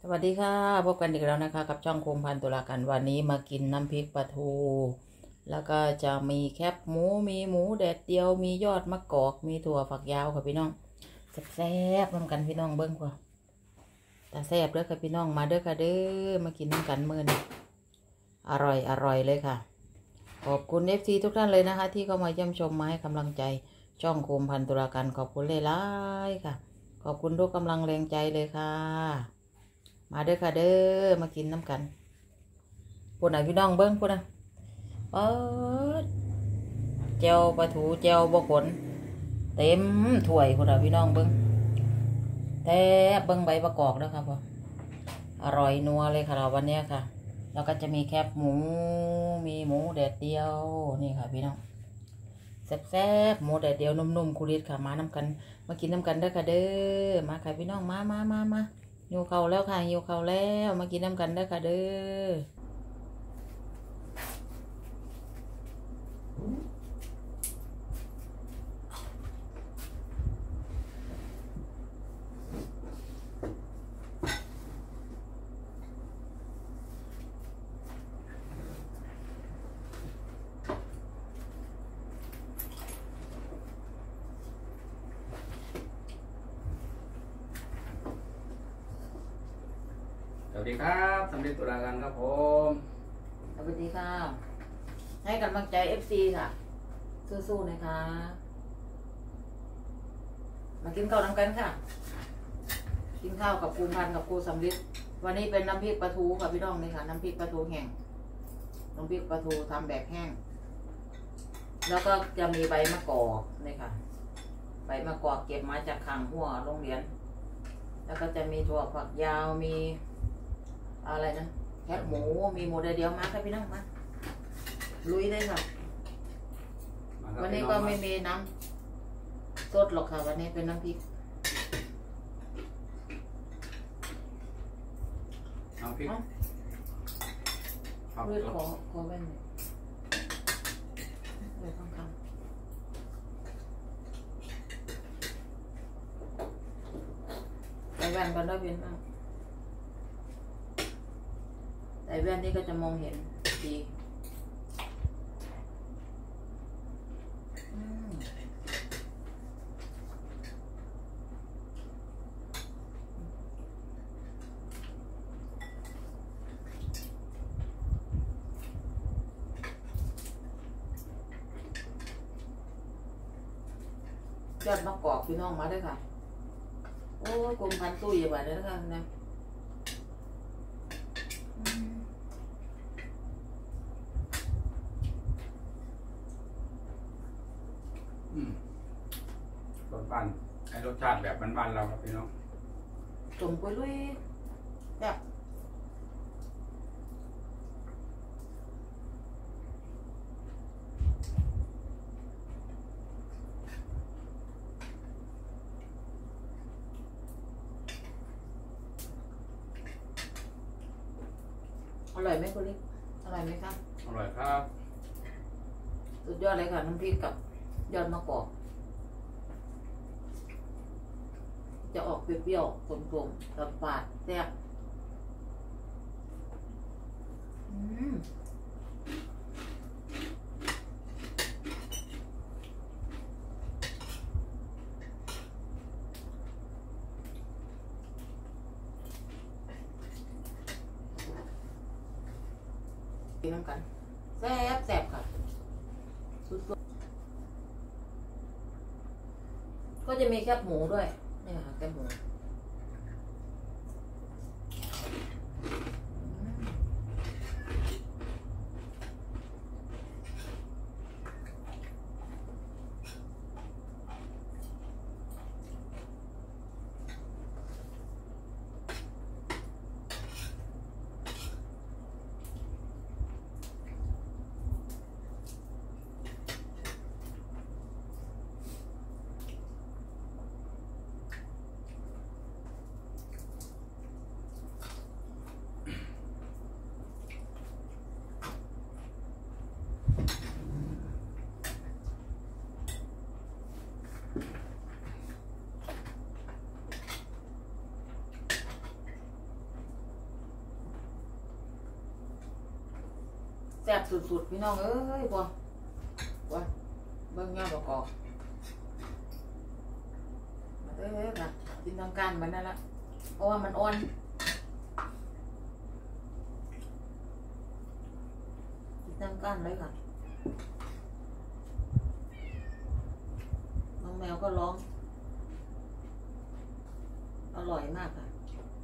สวัสดีค่ะพบกันอีกแล้วนะคะกับช่องคมพันตุลากันวันนี้มากินน้ำพริกปลาทูแล้วก็จะมีแคบหมูมีหมูแดดเดียวมียอดมะกอกมีถั่วฝักยาวค่ะพี่น้องแซ่บๆน้ำกันพี่น้องเบิ้งกว่าแต่แซ่บเด้อค่ะพี่น้องมาเด้อค่ะเด้อมากินน้ำกันมื้อนี้อร่อยเลยค่ะขอบคุณ FC ทุกท่านเลยนะคะที่เข้ามาเยี่ยมชมมาให้กำลังใจช่องคมพันตุลากันขอบคุณหลายๆค่ะขอบคุณทุกกำลังแรงใจเลยค่ะมาเด้อค่ะเด้อมากินน้ำกันพูดไหนพี่น้องเบิ้งพูดนะเจียวปลาทูเจียวบกขนเต็มถ้วยพูดไหนพี่น้องเบิ้งแต่เบิ้งใบประกอบแล้วครับพ่ออร่อยนัวเลยค่ะเราวันนี้ค่ะแล้วก็จะมีแคบหมูมีหมูแดดเดียวนี่ค่ะพี่น้องแซ่บหมูแดดเดียวนุ่มๆคุริตค่ะมาน้ำกันมากินน้ำกันเด้อค่ะเด้อมาค่ะพี่น้องมาหิวเขาแล้วค่ะหิวเขาแล้วมากินน้ำกันได้ค่ะเด้อสวัสดีครับสำเร็จตุลาการครับผมสวัสดีค่ะให้กำลังใจ FC ค่ะสู้ๆนะคะมากินข้าวน้ำกันค่ะกินข้าวกับครูพันกับครูสำลิดวันนี้เป็นน้ำพริกปลาทูค่ะพี่น้องนี่ค่ะน้ำพริกปลาทูแห้งน้ำพริกปลาทูทำแบบแห้งแล้วก็จะมีใบมะกอกนี่ค่ะใบมะกอกเก็บมาจากข้างหัวโรงเรียนแล้วก็จะมีถั่วฝักยาวมีอะไรนะแคบหมูมีหมูเดียวมาค่ะพี่น้องมาลุยเลยค่ะวันนี้ก็ไม่มีน้ำสดหรอกค่ะวันนี้เป็นน้ำพริกน้ำพริกลุยขอแว่นหน่อยเลยข้างๆใส่แว่นก่อนได้เพียงบ้างใส่แว่นนี่ก็จะมองเห็นดียอดมะกอกพี่น้องมาด้วยค่ะโอ้กลมพันตุ้ยแบบนี้นะคะนะรสบ้านให้รสชาติแบบบ้านๆเราครับพี่น้องจุ่มไปลุยแบบอร่อยไหมคุณลิอร่อยไหมครับอร่อยครับสุดยอดเลยค่ะน้ำพริกกับยอดมะกอกจะออกเปรี้ยวๆกลมๆกับฝาดแซ่บกินน้ำกันแซ่บค่ะสุดๆก็จะมีแคบหมูด้วยนี่ค่ะแคบหมูแซ่บสุดๆพี่น้องเอ้ยบัวเบิ่งยอดประกอบมาเด้อค่ะจินตนาการมันนั่นละเพราะว่ามันอ่อนจินตนาการเลยค่ะน้องแมวก็ร้องอร่อยมากค่ะ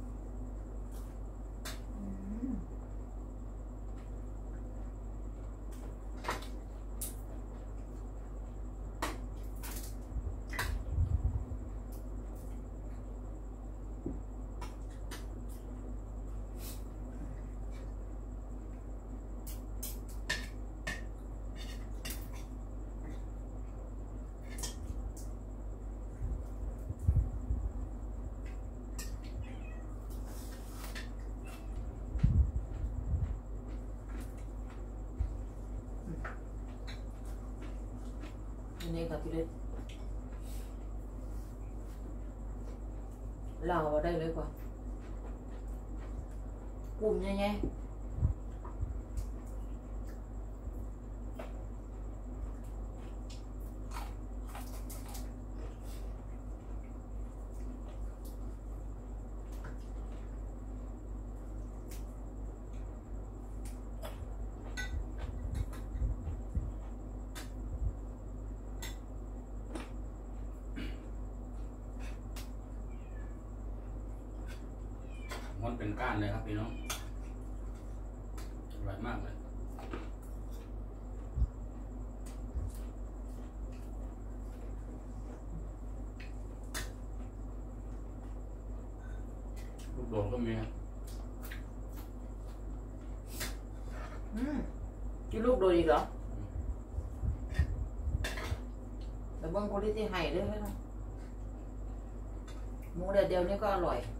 นี่ค่ะพี่เล็กเราเอาได้เลยกว่ากลุ่มยังไงมันเป็นก้านเลยครับพี่น้องอร่อยมากเลยลูกโดดก็มีครับกินลูกโดยอีกเหรอแต่บางคนที่ให้ด้วยนะหมูแดดเดียวนี่ก็อร่อย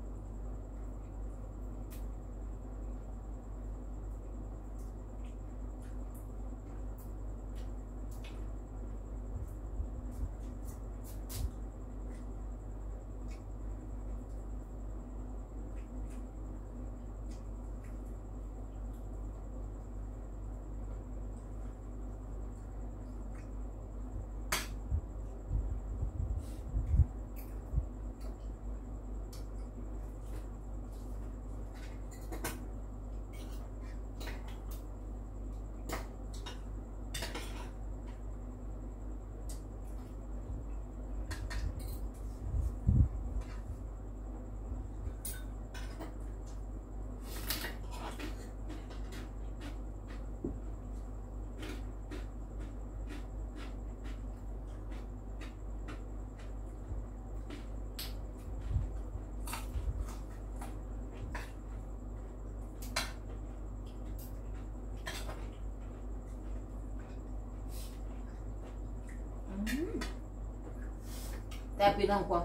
แต่พี่น้องกว่า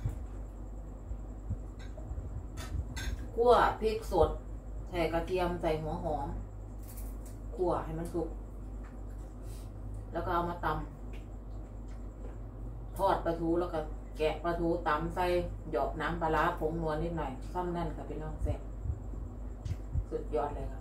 คั่วพริกสดใส่กระเทียมใส่หัวหอมคั่วให้มันสุกแล้วก็เอามาตำทอดปลาทูแล้วก็แกะปลาทูตำใส่หยอกน้ำปลาร้าผงนัวนิดหน่อยซ้ำนั่นค่ะพี่น้องแซ่บสุดยอดเลยค่ะ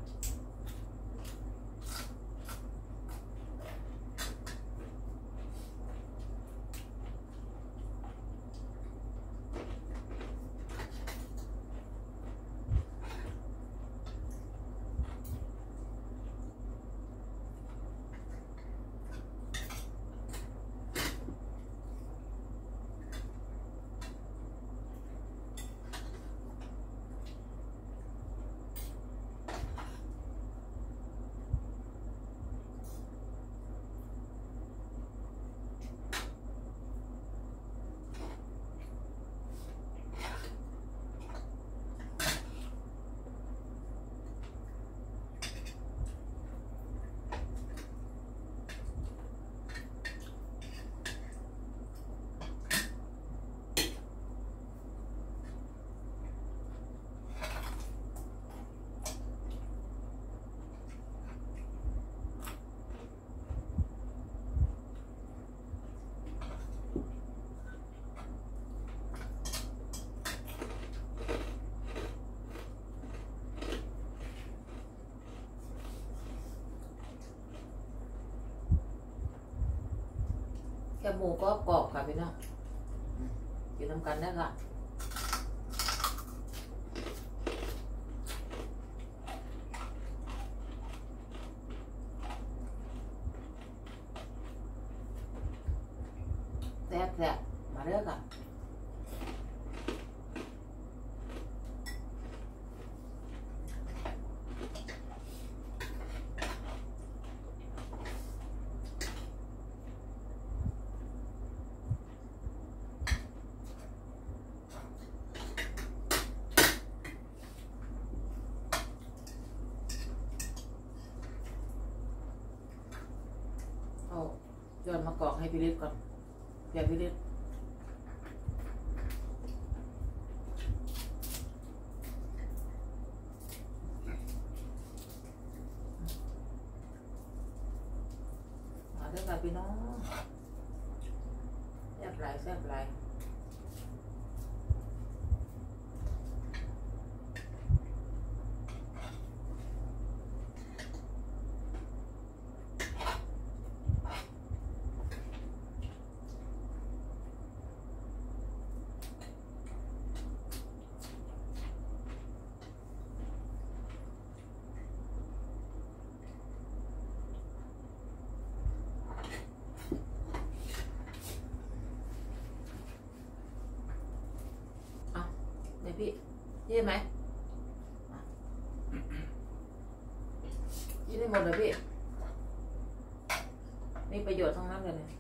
ค่หมูก็กรอบค่ะพี่น้องอยู่ทำกันได้ค่ะแซ่บมาเด้อค่ะโยนมากรอกให้พี่ฤทธิ์ก่อนเดี๋ยวพี่ฤทธิ์มาเด้อค่ะพี่น้องแซ่บหลายแซ่บหลายพี่ยี่ไหมยี่ได้หมดเลยพี่มีประโยชน์ทั้งนั้นเลยเนี่ย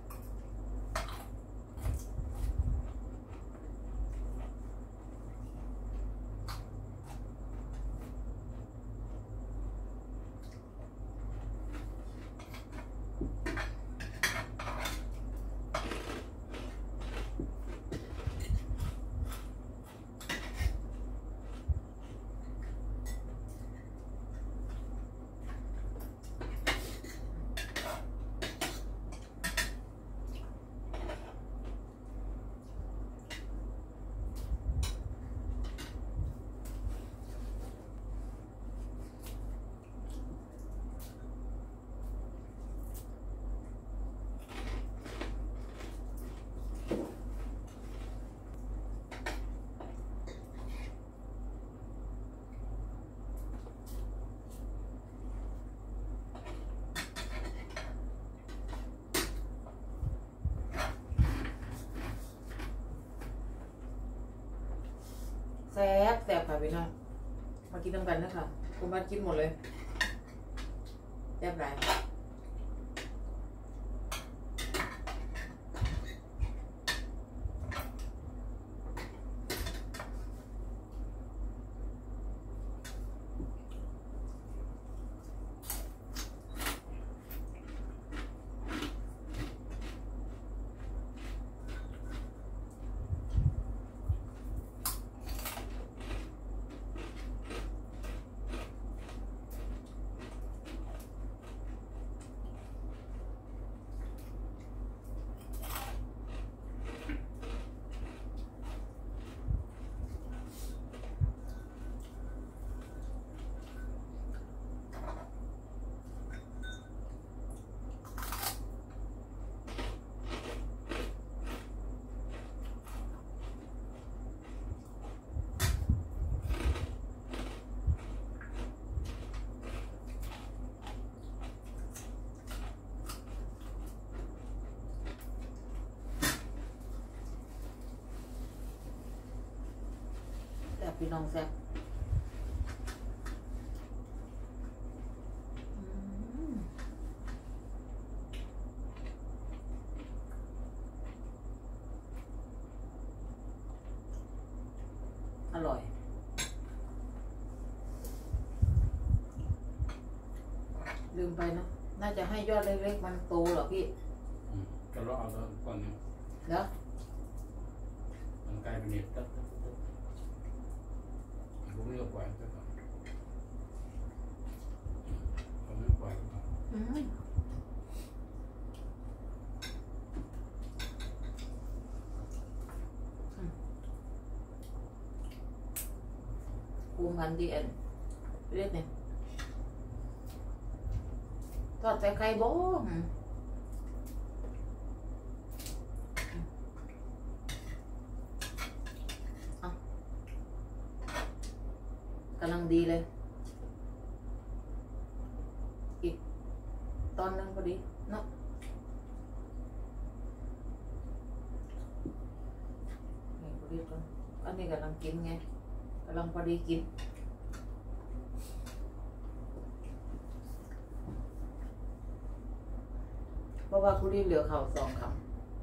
แซ่บค่ะพี่น้องมากินน้ำกันนะคะคุณบ้านกินหมดเลยแซ่บไรพี่น้องแซ่บอร่อยลืมไปนะน่าจะให้ยอดเล็กๆมันโตเหรอพี่ก็รอเอาแล้วก่อนนี้เนาะมันกลายเป็นเน็ตผมไม่ปล่อยก็ต่อผมไม่ปล่อยก็ต่อคูมันดีเอ็นเรียกเนี่ยทอดใส่ไข่โบ้ำลังดีเลยอีกตอนนึงพอดีเนาะนี่พอดีก่อนอันนี้กำลังกินไงกำลังพอดีกินเพราะว่าคุณรีเหลือข้าว2 คำ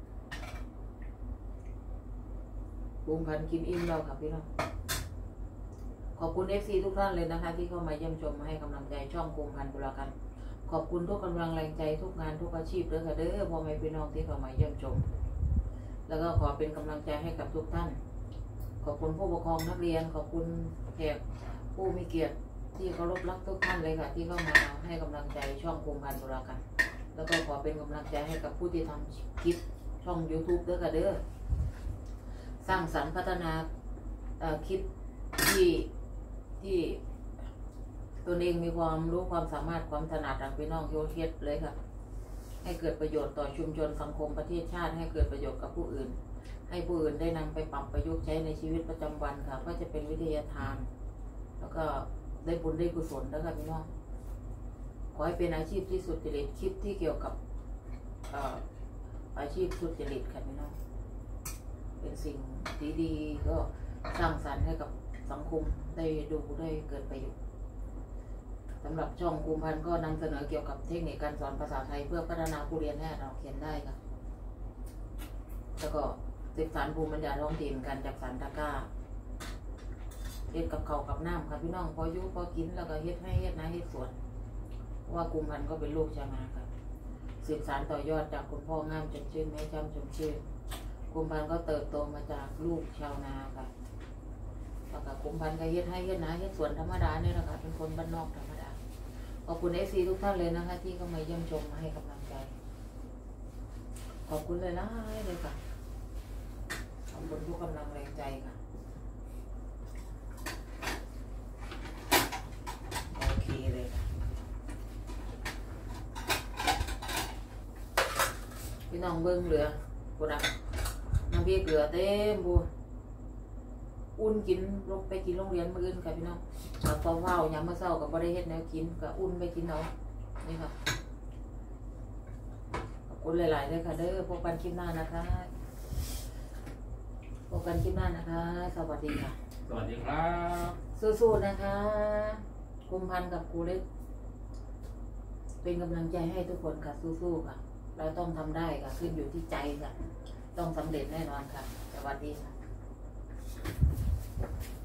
บุ้งพันกินอิ่มแล้วค่ะพี่น้องขอบคุณ FC ทุกท่านเลยนะคะที่เข้ามาเยี่ยมชมมาให้กำลังใจช่องภูมิพันธ์บุรกันขอบคุณทุกกำลังแรงใจทุกงานทุกอาชีพด้วยค่ะเด้อพ่อแม่พี่น้องที่เข้ามาเยี่ยมชมแล้วก็ขอเป็นกำลังใจให้กับทุกท่านขอบคุณผู้ปกครองนักเรียนขอบคุณแขกผู้มีเกียรติที่เคารพรักทุกท่านเลยค่ะที่เข้ามาให้กำลังใจช่องภูมิพันธ์บุรกันแล้วก็ขอเป็นกำลังใจให้กับผู้ที่ทำคลิปช่อง YouTube ด้วยค่ะเด้อสร้างสรรค์พัฒนาคลิปที่ตัวเองมีความรู้ความสามารถความถนัดทางพี่น้องโยเทียเลยค่ะให้เกิดประโยชน์ต่อชุมชนสังคมประเทศชาติให้เกิดประโยชน์กับผู้อื่นให้ผู้อื่นได้นำไปปรับประยุกต์ใช้ในชีวิตประจำวันค่ะก็จะเป็นวิทยาทานแล้วก็ได้บุญได้กุศลแล้วค่ะพี่น้องขอให้เป็นอาชีพที่สุจริตคลิปที่เกี่ยวกับอาชีพสุจริตค่ะพี่น้องเป็นสิ่งดีๆก็สร้างสรรค์ให้กับสังคมได้ดูได้เกิดประโยชน์สำหรับช่องภูมิพันธ์ก็นำเสนอเกี่ยวกับเทคนิคการสอนภาษาไทยเพื่อพัฒนาผู้เรียนให้อ่านออกเขียนได้ค่ะแล้วก็ศึกษาภูมิปัญญาท้องถิ่นการจักสรรตะกร้าเฮ็ดกับเขากับน้ำค่ะพี่น้องพอยุพอกินแล้วก็เฮ็ดให้เฮ็ดนะเฮ็ดสวนว่าภูมิพันธ์ก็เป็นลูกชาวนาค่ะสืบสานต่อยอดจากคุณพ่องามจนชื่นแม่จำจนชื่นภูมิพันธ์ก็เติบโตมาจากลูกชาวนาค่ะแล้วก็ภูมิพันธ์ก็เฮ็ดให้เฮ็ดนะเฮ็ดสวนธรรมดาเนี่ยนะคะเป็นคนบ้านนอกธรรมดาขอบคุณ FC ทุกท่านเลยนะคะที่เข้ามาเยี่ยมชมมาให้กำลังใจขอบคุณเลยค่ะขอบคุณทุกกำลังแรงใจค่ะโอเคเลยค่ะพี่น้องเบิ้งเหลือกูดังน้ำพริกเหลือเต็มบัวอุ่นกินลงไปกินโรงเรียนมื้ออื่นค่ะพี่น้องกับเฝ้าๆยามมื้อเช้ากับบ่ได้เฮ็ดแนวกินก็อุ่นไปกินเอานี่ค่ะขอบคุณหลายๆเลยค่ะเด้อพบกันคลิปหน้านะคะพบกันคลิปหน้านะคะสวัสดีค่ะสวัสดีครับสู้ๆนะคะภูมิพันธ์กับครูเล็กเป็นกำลังใจให้ทุกคนค่ะสู้ๆค่ะเราต้องทำได้ค่ะขึ้นอยู่ที่ใจค่ะต้องสำเร็จแน่นอนค่ะสวัสดีค่ะ